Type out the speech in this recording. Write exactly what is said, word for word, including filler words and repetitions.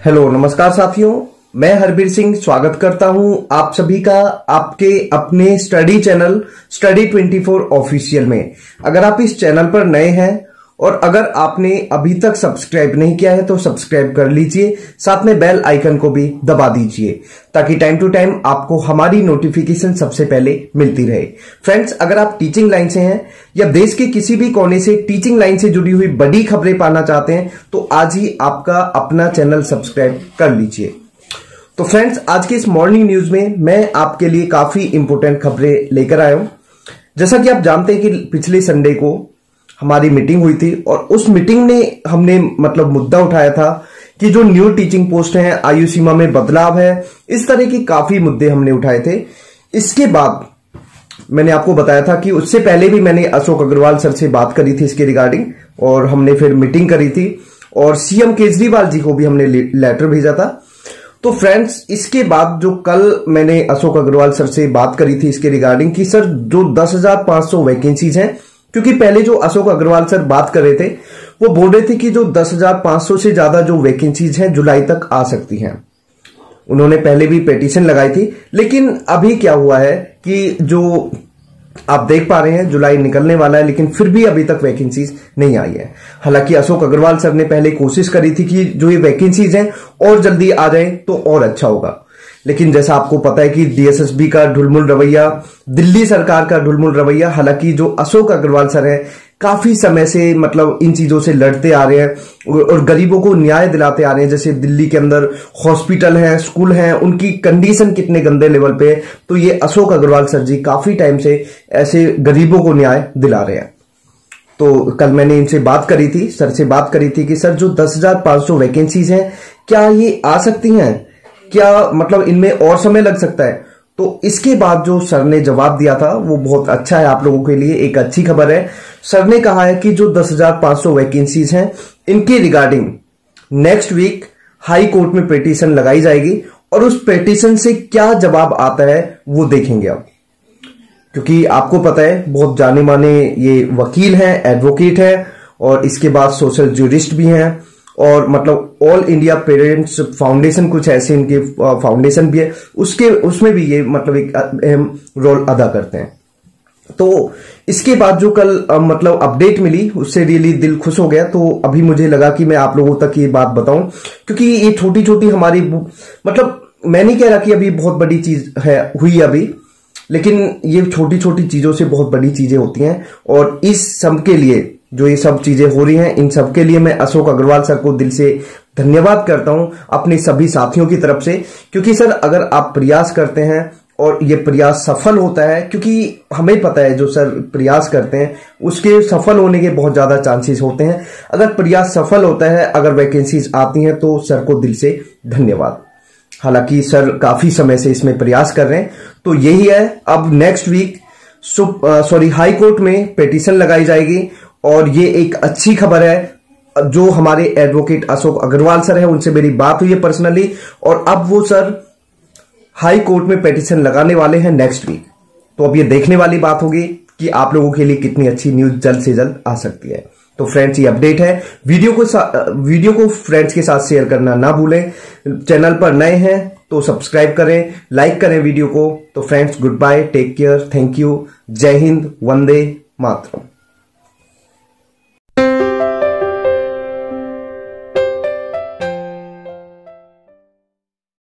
Hello नमस्कार साथियों, मैं हरबीर सिंह स्वागत करता हूं आप सभी का आपके अपने study channel study twenty four official में। अगर आप इस चैनल पर नए हैं और अगर आपने अभी तक सब्सक्राइब नहीं किया है तो सब्सक्राइब कर लीजिए, साथ में बेल आइकन को भी दबा दीजिए ताकि टाइम टू टाइम आपको हमारी नोटिफिकेशन सबसे पहले मिलती रहे। फ्रेंड्स, अगर आप टीचिंग लाइन से हैं या देश के किसी भी कोने से टीचिंग लाइन से जुड़ी हुई बड़ी खबरें पाना चाहते हैं तो आज ही आपका अपना चैनल सब्सक्राइब कर लीजिए। तो फ्रेंड्स, आज के इस मॉर्निंग न्यूज में मैं आपके लिए काफी इंपोर्टेंट खबरें लेकर आया हूं। जैसा कि आप जानते हैं कि पिछले संडे को हमारी मीटिंग हुई थी और उस मीटिंग में हमने मतलब मुद्दा उठाया था कि जो न्यू टीचिंग पोस्ट है, आयु सीमा में बदलाव है, इस तरह के काफी मुद्दे हमने उठाए थे। इसके बाद मैंने आपको बताया था कि उससे पहले भी मैंने अशोक अग्रवाल सर से बात करी थी इसके रिगार्डिंग और हमने फिर मीटिंग करी थी और सीएम केजरीवाल जी को भी हमने लेटर भेजा था। तो फ्रेंड्स, इसके बाद जो कल मैंने अशोक अग्रवाल सर से बात करी थी इसके रिगार्डिंग कि सर जो दस हजार पांच सौ वैकेंसीज हैं, क्योंकि पहले जो अशोक अग्रवाल सर बात कर रहे थे वो बोल रहे थे कि जो दस हजार पांच सौ से ज्यादा जो वैकेंसीज हैं जुलाई तक आ सकती हैं। उन्होंने पहले भी पिटीशन लगाई थी, लेकिन अभी क्या हुआ है कि जो आप देख पा रहे हैं जुलाई निकलने वाला है लेकिन फिर भी अभी तक वैकेंसीज नहीं आई है। हालांकि अशोक अग्रवाल सर ने पहले कोशिश करी थी कि जो ये वैकेंसीज हैं और जल्दी आ जाए तो और अच्छा होगा, लेकिन जैसा आपको पता है कि डीएसएसबी का ढुलमुल रवैया, दिल्ली सरकार का ढुलमुल रवैया, हालांकि जो अशोक अग्रवाल सर है काफी समय से मतलब इन चीजों से लड़ते आ रहे हैं और गरीबों को न्याय दिलाते आ रहे हैं। जैसे दिल्ली के अंदर हॉस्पिटल हैं, स्कूल हैं, उनकी कंडीशन कितने गंदे लेवल पे है, तो ये अशोक अग्रवाल सर जी काफी टाइम से ऐसे गरीबों को न्याय दिला रहे हैं। तो कल मैंने इनसे बात करी थी, सर से बात करी थी कि सर जो दस हजार पांच सौ वैकेंसीज हैं क्या ये आ सकती हैं, क्या मतलब इनमें और समय लग सकता है। तो इसके बाद जो सर ने जवाब दिया था वो बहुत अच्छा है, आप लोगों के लिए एक अच्छी खबर है। सर ने कहा है कि जो दस हजार पांच सौ वैकेंसीज हैं इनके regarding next week high court में पिटीशन लगाई जाएगी और उस पिटीशन से क्या जवाब आता है वो देखेंगे अब, क्योंकि आपको पता है बहुत जाने माने ये वकील हैं, एडवोकेट हैं और इसके बाद सोशल ज्यूरिस्ट भी हैं और मतलब ऑल इंडिया पेरेंट्स फाउंडेशन कुछ ऐसे इनके फाउंडेशन भी है, उसके उसमें भी ये मतलब एक अहम रोल अदा करते हैं। तो इसके बाद जो कल मतलब अपडेट मिली उससे रियली दिल खुश हो गया। तो अभी मुझे लगा कि मैं आप लोगों तक ये बात बताऊं, क्योंकि ये छोटी छोटी हमारी मतलब मैं नहीं कह रहा कि अभी बहुत बड़ी चीज है हुई अभी, लेकिन ये छोटी छोटी चीजों से बहुत बड़ी चीजें होती हैं और इस सब के लिए जो ये सब चीजें हो रही हैं इन सब के लिए मैं अशोक अग्रवाल सर को दिल से धन्यवाद करता हूं अपने सभी साथियों की तरफ से। क्योंकि सर अगर आप प्रयास करते हैं और ये प्रयास सफल होता है, क्योंकि हमें पता है जो सर प्रयास करते हैं उसके सफल होने के बहुत ज्यादा चांसेस होते हैं। अगर प्रयास सफल होता है, अगर वैकेंसीज आती हैं तो सर को दिल से धन्यवाद। हालांकि सर काफी समय से इसमें प्रयास कर रहे हैं। तो यही है, अब next week sorry high court में पिटीशन लगाई जाएगी और ये एक अच्छी खबर है। जो हमारे एडवोकेट अशोक अग्रवाल सर हैं उनसे मेरी बात हुई है पर्सनली और अब वो सर हाई कोर्ट में पिटीशन लगाने वाले हैं नेक्स्ट वीक। तो अब ये देखने वाली बात होगी कि आप लोगों के लिए कितनी अच्छी न्यूज जल्द से जल्द आ सकती है। तो फ्रेंड्स, ये अपडेट है। वीडियो को वीडियो को फ्रेंड्स के साथ शेयर करना ना भूलें। चैनल पर नए हैं तो सब्सक्राइब करें, लाइक करें वीडियो को। तो friends, good bye, take care, thank you, Jai Hind, Vande Mataram.